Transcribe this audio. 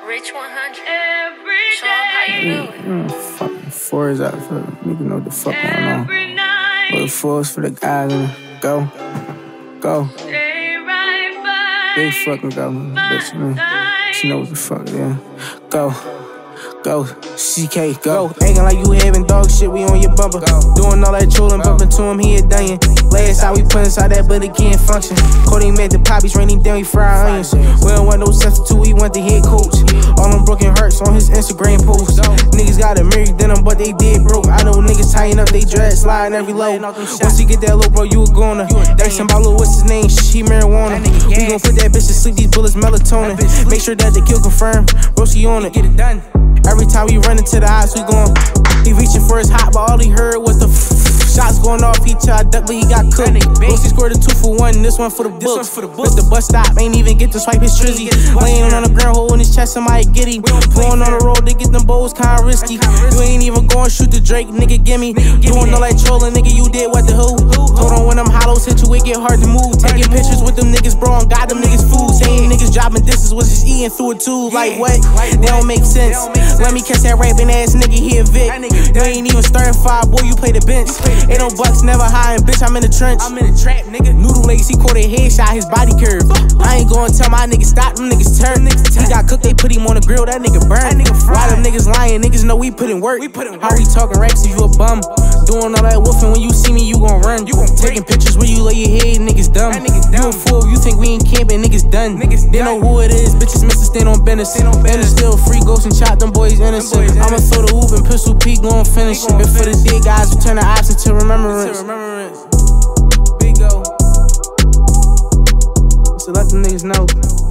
Rich 100. Show 'em how you do it. Fucking fours out for nigga know what the fuck going on. But fours for the guys and go. Big fucking go, bitch, man. She know what the fuck, yeah. Go, CK, go. Acting like you having dog shit, we on your bumper. Doing all that trolling, bumping to him, he a done. Last out, we put inside that, but it can't function. Cody made the poppies, rain him down, we fry onions. We don't want no substitute, we want the head coach. All them broken hearts on his Instagram post. Niggas got a married denim, but they dead broke. I know niggas tying up they dreads, sliding every low. Once you get that low, bro, you a goner. Daxon Balo, what's his name? He marijuana. We gon' put that bitch to sleep, these bullets melatonin. Make sure that the kill confirmed, bro, she on it. Get it done. Every time we run into the ops, we gon'. He reaching for his hot, but all he heard was the shots going off. He tried duck, but he got cooked. He scored a 2 for 1, this one for the book. With the bus stop, ain't even get to swipe his trizzy. Laying on the ground, holding his chest, somebody get him. Going on the road to get them bowls, kinda risky. You ain't even going shoot the Drake, nigga, gimme. Doing all that trolling, nigga, you did what the who? Hold on, when them hollows hit you, it get hard to move. Taking pictures with them niggas, bro, and got them niggas food. Saying niggas dropping disses, was just eating through a tube. Like what? They don't make sense. Let me catch that rapping ass nigga, he a Vic. You ain't even starting 5, boy, you play the bench. Ain't no bucks, never hiding, bitch, I'm in the trench. I'm in the trap, nigga. Noodle legs, he caught a headshot, his body curved. I ain't gonna tell my niggas stop, them niggas turn. He got cooked, they put him on the grill, that nigga burn. Why them niggas lying, niggas know we put in work. How we talking racks if you a bum? Doing all that woofing, when you see me, you gon' run. Taking pictures where you lay your head, niggas dumb. You a fool, you think we ain't camping, niggas done. They know who it is, bitches miss to stand on business. And it's still free, ghost and chop, them boys innocent. I'ma throw the hoop and pistol peak, gon' finish it. But for the dead guys, we turn the ops into remembrance. Big go. So let them niggas know.